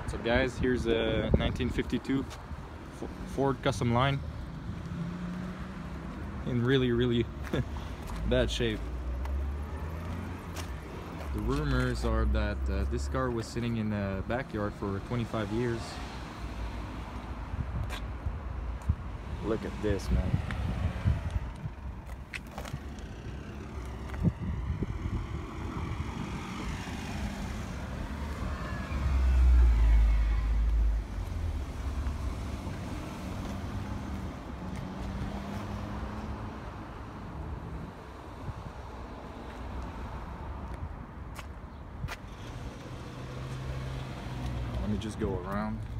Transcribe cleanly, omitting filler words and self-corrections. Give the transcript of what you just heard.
So guys, here's a 1952 Ford Customline in really bad shape. The rumors are that this car was sitting in a backyard for 25 years. Look at this, man. Let me just go around.